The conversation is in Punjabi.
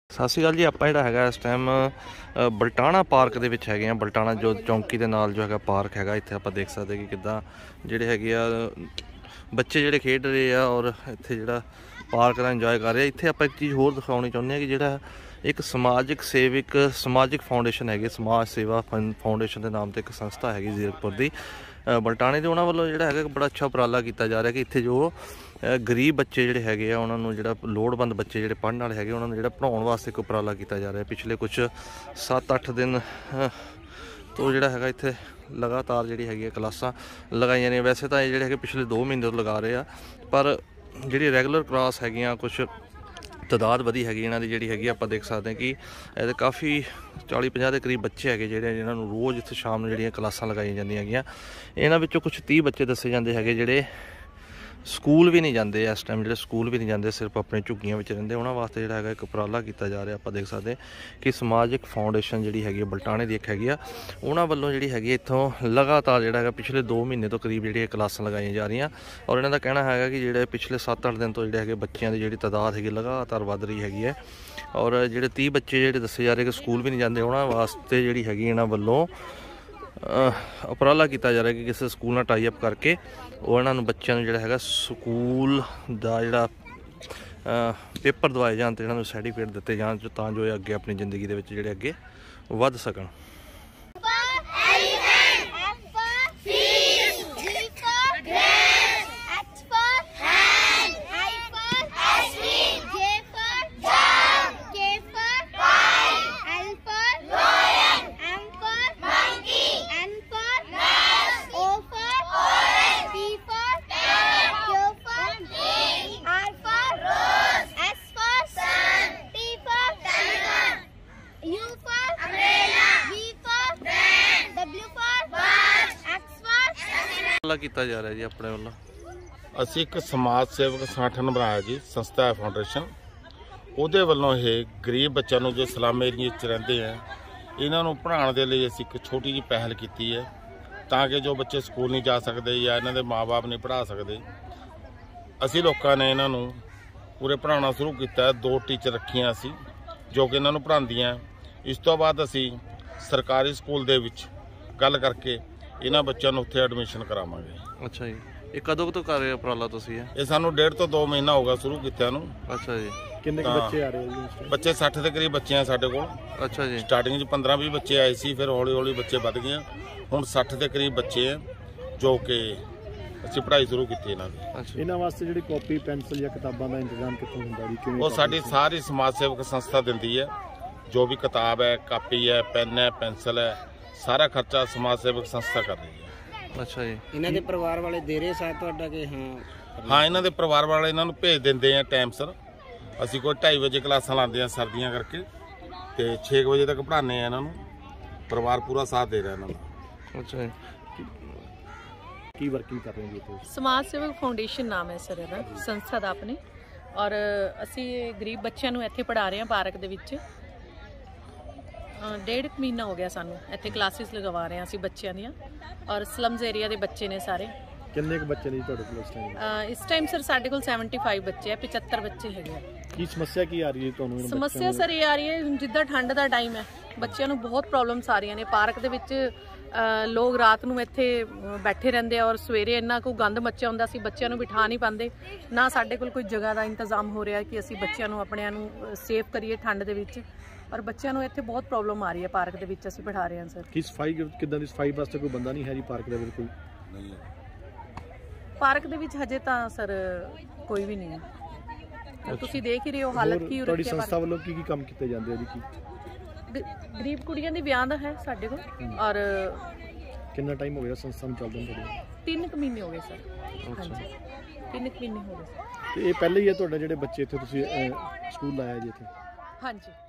ਸਤਿ ਸ਼੍ਰੀ ਅਕਾਲ ਜੀ। ਆਪਾਂ ਜਿਹੜਾ ਹੈਗਾ ਇਸ ਟਾਈਮ ਬਲਟਾਣਾ ਪਾਰਕ ਦੇ ਵਿੱਚ ਹੈਗੇ ਆ। ਬਲਟਾਣਾ ਜੋ ਚੌਂਕੀ ਦੇ ਨਾਲ ਜੋ ਹੈਗਾ ਪਾਰਕ ਹੈਗਾ, ਇੱਥੇ ਆਪਾਂ ਦੇਖ ਸਕਦੇ ਕਿ ਕਿੱਦਾਂ ਜਿਹੜੇ ਹੈਗੇ ਆ ਬੱਚੇ ਜਿਹੜੇ ਖੇਡ ਰਹੇ ਆ ਔਰ ਇੱਥੇ ਜਿਹੜਾ ਪਾਰਕ ਦਾ ਇੰਜੋਏ ਕਰ ਰਹੇ ਆ। ਇੱਥੇ ਆਪਾਂ ਇੱਕ ਚੀਜ਼ ਹੋਰ ਦਿਖਾਉਣੀ ਚਾਹੁੰਦੇ ਹਾਂ ਕਿ ਜਿਹੜਾ ਇੱਕ ਸਮਾਜਿਕ ਫਾਊਂਡੇਸ਼ਨ ਹੈਗੀ, ਸਮਾਜ ਸੇਵਾ ਫਾਊਂਡੇਸ਼ਨ ਦੇ ਨਾਮ ਤੇ ਇੱਕ ਸੰਸਥਾ ਹੈਗੀ ਜ਼ੀਰਕਪੁਰ ਦੀ ਬਲਟਾਣੇ ਦੇ। ਉਹਨਾਂ ਵੱਲੋਂ ਜਿਹੜਾ ਹੈਗਾ ਬੜਾ ਅੱਛਾ ਉਪਰਾਲਾ ਕੀਤਾ ਜਾ ਰਿਹਾ ਕਿ ਇੱਥੇ ਜੋ ਗਰੀਬ ਬੱਚੇ ਜਿਹੜੇ ਹੈਗੇ ਆ, ਉਹਨਾਂ ਨੂੰ ਜਿਹੜਾ ਲੋੜਵੰਦ ਬੱਚੇ ਜਿਹੜੇ ਪੜ੍ਹਨ ਵਾਲੇ ਹੈਗੇ, ਉਹਨਾਂ ਨੂੰ ਜਿਹੜਾ ਪੜ੍ਹਾਉਣ ਵਾਸਤੇ ਇੱਕ ਉਪਰਾਲਾ ਕੀਤਾ ਜਾ ਰਿਹਾ। ਪਿਛਲੇ ਕੁਛ 7-8 ਦਿਨ ਤੋਂ ਜਿਹੜਾ ਹੈਗਾ ਇੱਥੇ ਲਗਾਤਾਰ ਜਿਹੜੀ ਹੈਗੀ ਕਲਾਸਾਂ ਲਗਾਈਆਂ ਨੇ। ਵੈਸੇ ਤਾਂ ਇਹ ਜਿਹੜੇ ਹੈਗੇ ਪਿਛਲੇ 2 ਮਹੀਨੇ ਤੋਂ ਲਗਾ ਰਹੇ ਆ, ਪਰ ਜਿਹੜੀ ਰੈਗੂਲਰ ਕਲਾਸ ਹੈਗੀਆਂ ਕੁਛ ਤਾਦਾਦ ਵਧੀ ਹੈਗੀ ਇਹਨਾਂ ਦੀ ਜਿਹੜੀ ਹੈਗੀ। ਆਪਾਂ ਦੇਖ ਸਕਦੇ ਹਾਂ ਕਿ ਇਹਦੇ ਕਾਫੀ 40-50 ਦੇ ਕਰੀਬ ਬੱਚੇ ਹੈਗੇ ਜਿਹੜੇ ਜਿਹਨਾਂ ਨੂੰ ਰੋਜ਼ ਇੱਥੇ ਸ਼ਾਮ ਨੂੰ ਜਿਹੜੀਆਂ ਕਲਾਸਾਂ ਲਗਾਈਆਂ ਜਾਂਦੀਆਂ ਹੈਗੀਆਂ। ਇਹਨਾਂ ਵਿੱਚੋਂ ਕੁਛ 30 ਬੱਚੇ ਦੱਸੇ ਜਾਂਦੇ ਹੈਗੇ ਜਿਹੜੇ ਸਕੂਲ ਵੀ ਨਹੀਂ ਜਾਂਦੇ ਇਸ ਟਾਈਮ, ਜਿਹੜੇ ਸਕੂਲ ਵੀ ਨਹੀਂ ਜਾਂਦੇ, ਸਿਰਫ ਆਪਣੇ ਝੁੱਗੀਆਂ ਵਿੱਚ ਰਹਿੰਦੇ। ਉਹਨਾਂ ਵਾਸਤੇ ਜਿਹੜਾ ਹੈਗਾ ਇੱਕ ਉਪਰਾਲਾ ਕੀਤਾ ਜਾ ਰਿਹਾ। ਆਪਾਂ ਦੇਖ ਸਕਦੇ ਕਿ ਸਮਾਜਿਕ ਫਾਊਂਡੇਸ਼ਨ ਜਿਹੜੀ ਹੈਗੀ ਬਲਟਾਣੇ ਦੀ ਇੱਕ ਹੈਗੀ ਆ, ਉਹਨਾਂ ਵੱਲੋਂ ਜਿਹੜੀ ਹੈਗੀ ਇੱਥੋਂ ਲਗਾਤਾਰ ਜਿਹੜਾ ਹੈਗਾ ਪਿਛਲੇ 2 ਮਹੀਨੇ ਤੋਂ ਕਰੀਬ ਜਿਹੜੀਆਂ ਕਲਾਸਾਂ ਲਗਾਈਆਂ ਜਾ ਰਹੀਆਂ। ਔਰ ਇਹਨਾਂ ਦਾ ਕਹਿਣਾ ਹੈਗਾ ਕਿ ਜਿਹੜੇ ਪਿਛਲੇ 7-8 ਦਿਨ ਤੋਂ ਜਿਹੜੇ ਹੈਗੇ ਬੱਚਿਆਂ ਦੀ ਜਿਹੜੀ ਤਾਦਾਦ ਹੈਗੀ ਲਗਾਤਾਰ ਵੱਧ ਰਹੀ ਹੈਗੀ ਹੈ। ਔਰ ਜਿਹੜੇ 30 ਬੱਚੇ ਜਿਹੜੇ ਦੱਸੇ ਜਾ ਰਹੇ ਕਿ ਸਕੂਲ ਵੀ ਨਹੀਂ ਜਾਂਦੇ, ਉਹਨਾਂ ਵਾਸਤੇ ਜਿਹੜੀ ਹੈਗੀ ਇਹਨਾਂ ਵੱਲੋਂ ਉਪਰਾਲਾ ਕੀਤਾ ਜਾ ਰਿਹਾ ਕਿ ਕਿਸੇ ਸਕੂਲ ਨਾਲ ਟਾਈ ਅਪ ਕਰਕੇ ਉਹ ਇਹਨਾਂ ਨੂੰ ਬੱਚਿਆਂ ਨੂੰ ਜਿਹੜਾ ਹੈਗਾ ਸਕੂਲ ਦਾ ਜਿਹੜਾ ਪੇਪਰ ਦਵਾਏ ਜਾਣ ਅਤੇ ਇਹਨਾਂ ਨੂੰ ਸਰਟੀਫਿਕੇਟ ਦਿੱਤੇ ਜਾਣ ਤਾਂ ਜੋ ਇਹ ਅੱਗੇ ਆਪਣੀ ਜ਼ਿੰਦਗੀ ਦੇ ਵਿੱਚ ਜਿਹੜੇ ਅੱਗੇ ਵੱਧ ਸਕਣ। ਕੀਤਾ ਜਾ ਰਿਹਾ ਜੀ ਆਪਣੇ ਵੱਲੋਂ। ਅਸੀਂ ਇੱਕ ਸਮਾਜ ਸੇਵਕ ਸੰਗਠਨ ਬਣਾਇਆ ਜੀ, ਸੰਸਥਾ ਫਾਊਂਡੇਸ਼ਨ। ਉਹਦੇ ਵੱਲੋਂ ਇਹ ਗਰੀਬ ਬੱਚਿਆਂ ਨੂੰ ਜੋ ਸਲਮ ਏਰੀਏ 'ਚ ਰਹਿੰਦੇ ਆ, ਇਹਨਾਂ ਨੂੰ ਪੜ੍ਹਾਉਣ ਦੇ ਲਈ ਅਸੀਂ ਇੱਕ ਛੋਟੀ ਜਿਹੀ ਪਹਿਲ ਕੀਤੀ ਹੈ ਤਾਂ ਕਿ ਜੋ ਬੱਚੇ ਸਕੂਲ ਨਹੀਂ ਜਾ ਸਕਦੇ ਜਾਂ ਇਹਨਾਂ ਦੇ ਮਾਂ-ਬਾਪ ਨਹੀਂ ਪੜ੍ਹਾ ਸਕਦੇ, ਅਸੀਂ ਲੋਕਾਂ ਨੇ ਇਹਨਾਂ ਨੂੰ ਪੂਰੇ ਪੜ੍ਹਾਉਣਾ ਸ਼ੁਰੂ ਕੀਤਾ। 2 ਟੀਚਰ ਰੱਖੀਆਂ ਅਸੀਂ ਜੋ ਕਿ ਇਹਨਾਂ ਨੂੰ ਪੜ੍ਹਾਉਂਦੀਆਂ। ਇਸ ਤੋਂ ਬਾਅਦ ਅਸੀਂ ਸਰਕਾਰੀ ਸਕੂਲ ਦੇ ਵਿੱਚ ਗੱਲ ਕਰਕੇ ਇਹਨਾਂ ਬੱਚਿਆਂ ਨੂੰ ਉੱਥੇ ਐਡਮਿਸ਼ਨ ਕਰਾਵਾਂਗੇ। ਅੱਛਾ ਜੀ, ਇਹ ਕਦੋਂ ਤੋਂ ਕਰ ਰਹੇ ਉਪਰਾਲਾ ਤੁਸੀਂ? ਇਹ ਸਾਨੂੰ 1.5 ਤੋਂ 2 ਮਹੀਨਾ ਹੋ ਗਿਆ ਸ਼ੁਰੂ ਕੀਤਿਆਂ ਨੂੰ। ਅੱਛਾ ਜੀ, ਕਿੰਨੇ ਬੱਚੇ ਆ ਰਹੇ ਜੀ? ਬੱਚੇ 60 ਦੇ ਕਰੀਬ ਬੱਚੇ ਆ ਸਾਡੇ ਕੋਲ। ਅੱਛਾ ਜੀ, ਸਟਾਰਟਿੰਗ 'ਚ 15-20 ਬੱਚੇ ਆਏ ਸੀ, ਫਿਰ ਹੌਲੀ-ਹੌਲੀ ਬੱਚੇ ਵੱਧ ਗਏ। ਹੁਣ 60 ਦੇ ਕਰੀਬ ਬੱਚੇ ਆ ਜੋ ਕਿ ਅਸੀਂ ਪੜ੍ਹਾਈ ਸ਼ੁਰੂ ਕੀਤੀ ਇਹਨਾਂ ਦੀ। ਇਹਨਾਂ ਵਾਸਤੇ ਜਿਹੜੀ ਕਾਪੀ ਪੈਨਸਲ ਜਾਂ ਕਿਤਾਬਾਂ ਦਾ ਇੰਤਜ਼ਾਮ ਕਿੱਥੋਂ ਹੁੰਦਾ ਜੀ? ਕਿਵੇਂ? ਉਹ ਸਾਡੀ ਸਾਰੀ ਸਮਾਜ ਸੇਵਕ ਸੰਸਥਾ ਦਿੰਦੀ ਹੈ। ਜੋ ਵੀ ਕਿਤਾਬ ਹੈ, ਕਾਪੀ ਹੈ, ਪੈਨ ਹੈ, ਪੈਨਸਲ ਹੈ, ਸਾਰਾ ਖਰਚਾ ਸਮਾਜ ਸੇਵਕ ਸੰਸਥਾ ਕਰ ਰਹੀ ਹੈ। ਅੱਛਾ ਜੀ, ਇਹਨਾਂ ਦੇ ਪਰਿਵਾਰ ਵਾਲੇ ਦੇ ਰਹੇ ਸਾਥ ਤੁਹਾਡਾ ਕਿ? ਹਾਂ, ਇਹਨਾਂ ਦੇ ਪਰਿਵਾਰ ਵਾਲੇ ਇਹਨਾਂ ਨੂੰ ਭੇਜ ਦਿੰਦੇ ਆ ਟਾਈਮ ਸਿਰ। ਅਸੀਂ ਕੋਈ 2:30 ਵਜੇ ਕਲਾਸਾਂ ਲਾਉਂਦੇ ਆ ਸਰਦੀਆਂ ਕਰਕੇ, ਤੇ 6 ਵਜੇ ਤੱਕ ਪੜ੍ਹਾਉਂਦੇ ਆ ਇਹਨਾਂ ਨੂੰ। ਪਰਿਵਾਰ ਪੂਰਾ ਸਾਥ ਦੇ ਰਿਹਾ ਇਹਨਾਂ ਦਾ। ਅੱਛਾ ਜੀ, ਕੀ ਵਰਕਿੰਗ ਕਰ ਰਹੇ ਹੋ ਜੀ? ਸਮਾਜ ਸੇਵਕ ਫਾਊਂਡੇਸ਼ਨ ਨਾਮ ਹੈ ਸਰ ਇਹਦਾ, ਸੰਸਥਾ ਦਾ ਆਪਣੀ। ਔਰ ਅਸੀਂ ਗਰੀਬ ਬੱਚਿਆਂ ਨੂੰ ਇੱਥੇ ਪੜ੍ਹਾ ਰਹੇ ਹਾਂ ਪਾਰਕ ਦੇ ਵਿੱਚ। 1.5 ਮਹੀਨਾ ਹੋ ਗਿਆ ਸਾਨੂੰ ਇੱਥੇ ਕਲਾਸਿਸ ਲਗਵਾ ਰਹੇ ਹਾਂ ਅਸੀਂ ਬੱਚਿਆਂ ਦੀਆਂ। ਔਰ ਸਲਮਜ਼ ਏਰੀਆ ਦੇ ਬੱਚੇ ਨੇ ਸਾਰੇ। ਕਿੰਨੇ ਕੁ ਬੱਚੇ ਨੇ ਤੁਹਾਡੇ ਕੋਲ ਇਸ ਟਾਈਮ? ਇਸ ਟਾਈਮ ਸਰ ਸਾਡੇ ਕੋਲ 75 ਬੱਚੇ ਆ, 75 ਬੱਚੇ ਹੈਗੇ ਆ। ਕੀ ਸਮੱਸਿਆ ਕੀ ਆ ਰਹੀ ਹੈ ਤੁਹਾਨੂੰ? ਸਮੱਸਿਆ ਸਰ ਇਹ ਆ ਰਹੀ ਹੈ, ਜਿੱਦਾਂ ਠੰਡ ਦਾ ਟਾਈਮ ਹੈ, ਬੱਚਿਆਂ ਨੂੰ ਬਹੁਤ ਪ੍ਰੋਬਲਮਸ ਆ ਰਹੀਆਂ ਨੇ। ਪਾਰਕ ਦੇ ਵਿੱਚ ਲੋਕ ਰਾਤ ਨੂੰ ਇੱਥੇ ਬੈਠੇ ਰਹਿੰਦੇ ਆ ਔਰ ਸਵੇਰੇ ਇੰਨਾ ਕੁ ਗੰਦ ਮੱਚਿਆ ਹੁੰਦਾ, ਅਸੀਂ ਬੱਚਿਆਂ ਨੂੰ ਬਿਠਾ ਨਹੀਂ ਪਾਉਂਦੇ। ਨਾ ਸਾਡੇ ਕੋਲ ਕੋਈ ਜਗ੍ਹਾ ਦਾ ਇੰਤਜ਼ਾਮ ਹੋ ਰਿਹਾ ਕਿ ਅਸੀਂ ਬੱਚਿਆਂ ਨੂੰ ਆਪਣਿਆਂ ਨੂੰ ਸੇਫ ਕਰੀਏ ਠੰਡ ਦੇ ਵਿੱਚ। ਔਰ ਬੱਚਿਆਂ ਨੂੰ ਇੱਥੇ ਬਹੁਤ ਪ੍ਰੋਬਲਮ ਆ ਰਹੀ ਹੈ ਪਾਰਕ ਦੇ ਵਿੱਚ ਅਸੀਂ ਬਿਠਾ ਰਹੇ ਹਾਂ ਸਰ। ਕੀ ਸਫਾਈ ਕਿੱਦਾਂ ਦੀ? ਸਫਾਈ ਵਾਸਤੇ ਕੋਈ ਬੰਦਾ ਨਹੀਂ ਹੈ ਜੀ ਪਾਰਕ ਦੇ ਵਿੱਚ? ਕੋਈ ਨਹੀਂ ਪਾਰਕ ਦੇ ਵਿੱਚ ਹਜੇ ਤਾਂ ਸਰ ਕੋਈ ਵੀ ਨਹੀਂ ਹੈ। ਤੁਸੀਂ ਦੇਖ ਹੀ ਰਹੇ ਹੋ ਹਾਲਤ ਕੀ। ਤੁਹਾਡੀ ਸੰਸਥਾ ਵੱਲੋਂ ਕੀ ਕੰਮ ਕੀਤੇ ਜਾਂਦੇ ਆ ਜੀ? ਕੀ ਗਰੀਬ ਕੁੜੀਆਂ ਦੀ ਵਿਆਹ ਦਾ ਹੈ ਸਾਡੇ ਕੋਲ। ਔਰ ਕਿੰਨਾ ਟਾਈਮ ਹੋ ਗਿਆ ਸੰਸਥਾ ਨੂੰ ਚੱਲਦੇ ਨੂੰ? 3 ਮਹੀਨੇ ਹੋ ਗਏ ਸਰ। ਹਾਂਜੀ, 3 ਮਹੀਨੇ ਹੋ ਗਏ। ਤੇ ਇਹ ਪਹਿਲੇ ਹੀ ਹੈ ਤੁਹਾਡਾ ਜਿਹੜੇ ਬੱਚੇ ਇੱਥੇ ਤੁਸੀਂ ਸਕੂਲ ਲਾਇਆ ਜੀ ਇੱਥੇ? ਹਾਂਜੀ।